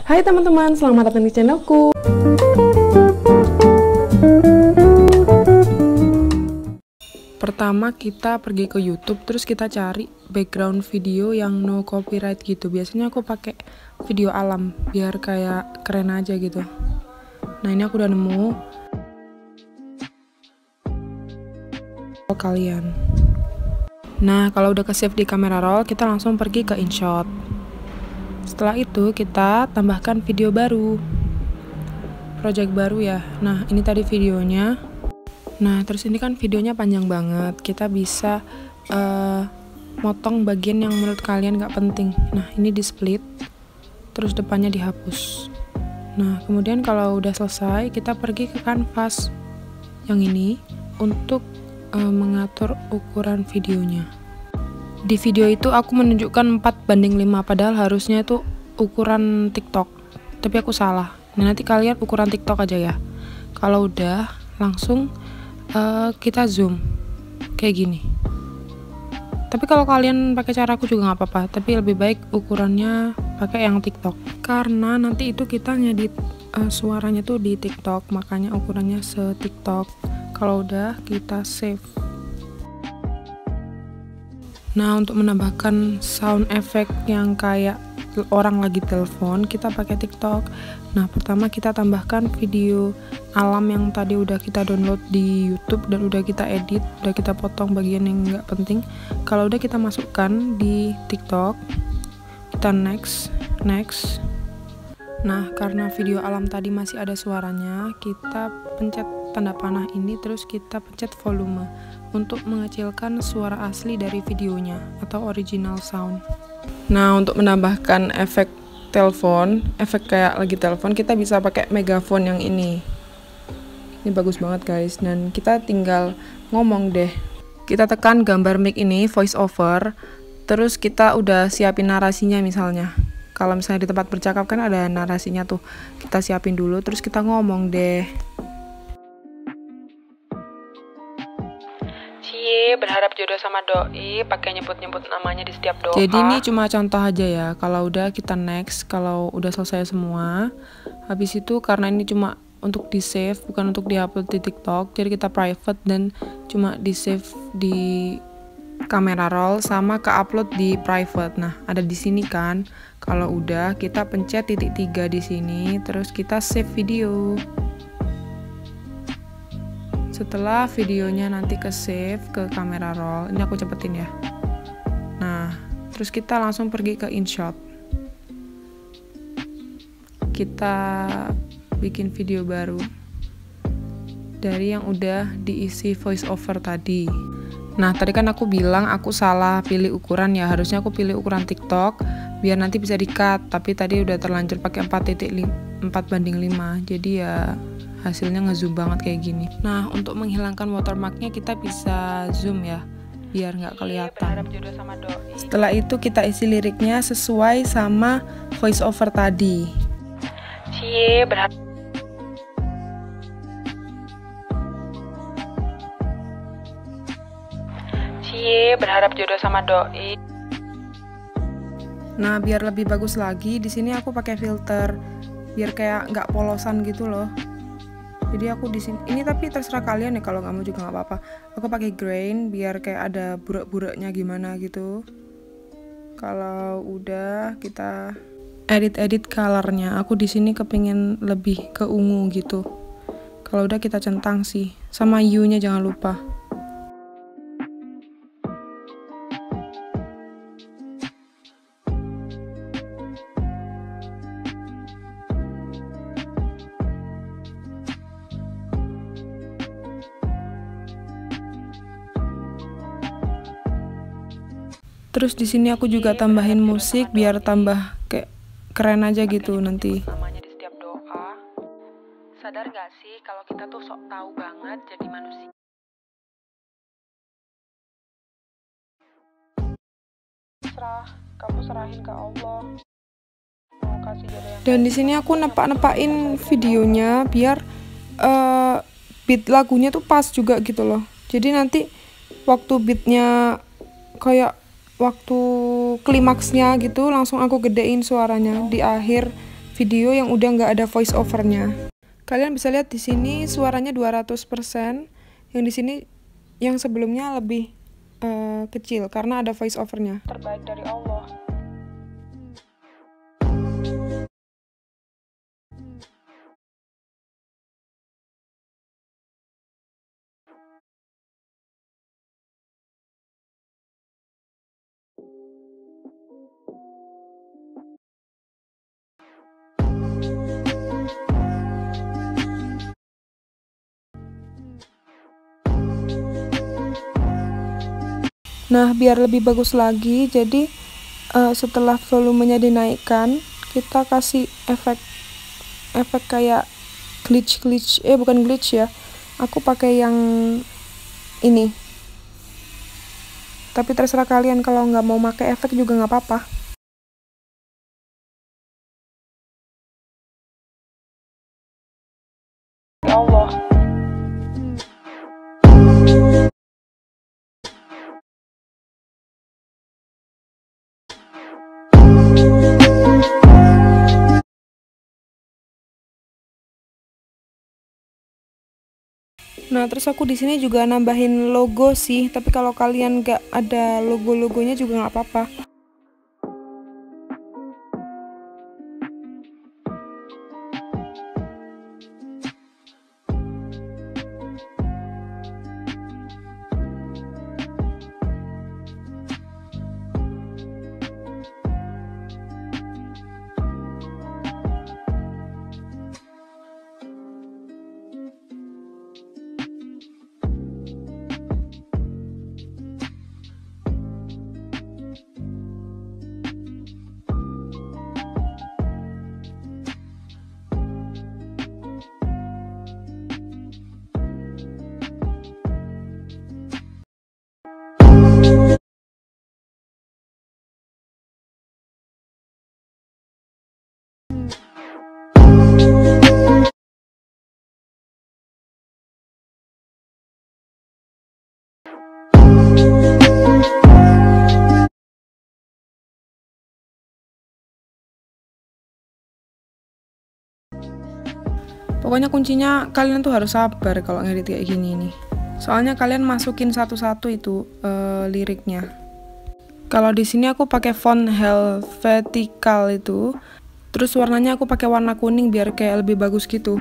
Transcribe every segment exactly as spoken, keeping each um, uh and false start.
Hai teman-teman, selamat datang di channelku. Pertama kita pergi ke YouTube, terus kita cari background video yang no copyright gitu. Biasanya aku pakai video alam biar kayak keren aja gitu. Nah, ini aku udah nemu. Kalian. Nah, kalau udah ke save di kamera roll, kita langsung pergi ke InShot. Setelah itu kita tambahkan video baru, project baru ya. Nah, ini tadi videonya. Nah, terus ini kan videonya panjang banget. Kita bisa uh, motong bagian yang menurut kalian gak penting. Nah, ini di split, terus depannya dihapus. Nah, kemudian kalau udah selesai, kita pergi ke kanvas yang ini untuk uh, mengatur ukuran videonya. Di video itu aku menunjukkan empat banding lima, padahal harusnya itu ukuran TikTok, tapi aku salah. Nah, nanti kalian ukuran TikTok aja ya. Kalau udah, langsung uh, kita zoom kayak gini. Tapi kalau kalian pakai cara aku juga nggak apa-apa, tapi lebih baik ukurannya pakai yang TikTok, karena nanti itu kita ngedit uh, suaranya tuh di TikTok, makanya ukurannya se-TikTok. Kalau udah, kita save. Nah, untuk menambahkan sound effect yang kayak orang lagi telepon, kita pakai TikTok. Nah, pertama kita tambahkan video alam yang tadi udah kita download di YouTube dan udah kita edit, udah kita potong bagian yang nggak penting. Kalau udah, kita masukkan di TikTok, kita next, next. Nah, karena video alam tadi masih ada suaranya, kita pencet tanda panah ini, terus kita pencet volume untuk mengecilkan suara asli dari videonya atau original sound. Nah, untuk menambahkan efek telepon, efek kayak lagi telepon, kita bisa pakai megaphone yang ini. Ini bagus banget guys, dan kita tinggal ngomong deh. Kita tekan gambar mic ini, voice over, terus kita udah siapin narasinya misalnya. Kalau misalnya di tempat bercakap kan ada narasinya tuh, kita siapin dulu, terus kita ngomong deh. Cie berharap jodoh sama doi, pakai nyebut-nyebut namanya di setiap doa. Jadi ini cuma contoh aja ya. Kalau udah, kita next. Kalau udah selesai semua, habis itu karena ini cuma untuk di save, bukan untuk diupload di TikTok, jadi kita private dan cuma di save di kamera roll sama ke upload di private. Nah, ada di sini kan. Kalau udah, kita pencet titik tiga di sini, terus kita save video. Setelah videonya nanti ke save ke kamera roll, ini aku cepetin ya. Nah, terus kita langsung pergi ke InShot. Kita bikin video baru dari yang udah diisi voice over tadi. Nah, tadi kan aku bilang aku salah pilih ukuran ya, harusnya aku pilih ukuran TikTok biar nanti bisa di-cut, tapi tadi udah terlanjur pakai empat banding lima, jadi ya hasilnya ngezoom banget kayak gini. Nah, untuk menghilangkan watermarknya kita bisa zoom ya, biar nggak kelihatan. Setelah itu kita isi liriknya sesuai sama voice over tadi. Cie berharap Cie berharap jodoh sama doi. Nah, biar lebih bagus lagi, di sini aku pakai filter biar kayak nggak polosan gitu loh. Jadi aku di sini ini, tapi terserah kalian ya, kalau nggak mau juga nggak apa-apa. Aku pakai grain biar kayak ada burak-buraknya gimana gitu. Kalau udah, kita edit-edit colornya. Aku di sini kepingin lebih ke ungu gitu. Kalau udah, kita centang sih, sama hue-nya jangan lupa. Terus di sini aku juga tambahin musik biar tambah kayak keren aja gitu nanti. Namanya di setiap doa. Sadar gak sih kalau kita tuh sok tahu banget jadi manusia? Serah, kamu serahin ke Allah. Mau kasih jodoh yang. Dan di sini aku nepak-nepain videonya biar uh, beat lagunya tuh pas juga gitu loh. Jadi nanti waktu beatnya kayak waktu klimaksnya gitu langsung aku gedein suaranya di akhir video yang udah nggak ada voice overnya. Kalian bisa lihat di sini suaranya dua ratus persen, yang di sini yang sebelumnya lebih uh, kecil karena ada voice overnya. Terbaik dari Allah. Nah, biar lebih bagus lagi, jadi uh, setelah volumenya dinaikkan, kita kasih efek efek kayak glitch glitch, eh bukan glitch ya. Aku pakai yang ini. Tapi terserah kalian, kalau nggak mau pakai efek juga nggak apa-apa. Ya Allah. Nah, terus aku di sini juga nambahin logo sih, tapi kalau kalian nggak ada logo-logonya juga nggak apa-apa. Pokoknya kuncinya kalian tuh harus sabar kalau ngedit kayak gini nih. Soalnya kalian masukin satu-satu itu uh, liriknya. Kalau di sini aku pakai font Helvetica itu, terus warnanya aku pakai warna kuning biar kayak lebih bagus gitu.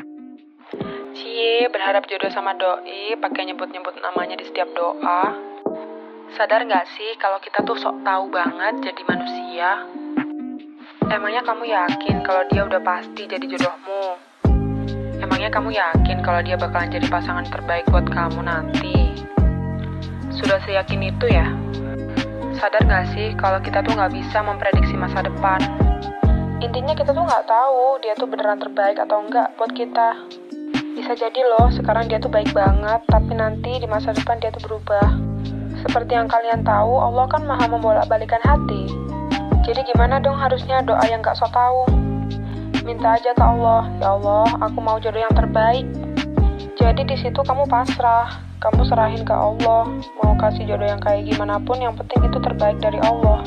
Cie, berharap jodoh sama doi, pakai nyebut-nyebut namanya di setiap doa. Sadar nggak sih kalau kita tuh sok tahu banget jadi manusia? Emangnya kamu yakin kalau dia udah pasti jadi jodohmu? Emangnya kamu yakin kalau dia bakalan jadi pasangan terbaik buat kamu nanti? Sudah seyakin itu ya? Sadar gak sih kalau kita tuh gak bisa memprediksi masa depan? Intinya kita tuh gak tahu dia tuh beneran terbaik atau enggak buat kita. Bisa jadi loh sekarang dia tuh baik banget, tapi nanti di masa depan dia tuh berubah. Seperti yang kalian tahu, Allah kan maha membolak-balikan hati. Jadi gimana dong harusnya doa yang gak sok tahu? Minta aja ke Allah, ya Allah, aku mau jodoh yang terbaik. Jadi di situ kamu pasrah, kamu serahin ke Allah, mau kasih jodoh yang kayak gimana pun, yang penting itu terbaik dari Allah.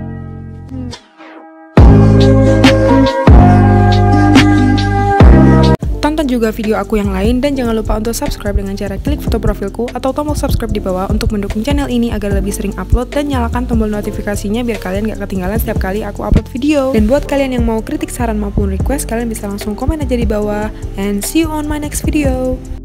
Tonton juga video aku yang lain dan jangan lupa untuk subscribe dengan cara klik foto profilku atau tombol subscribe di bawah untuk mendukung channel ini agar lebih sering upload, dan nyalakan tombol notifikasinya biar kalian gak ketinggalan setiap kali aku upload video. Dan buat kalian yang mau kritik, saran maupun request, kalian bisa langsung komen aja di bawah. And see you on my next video.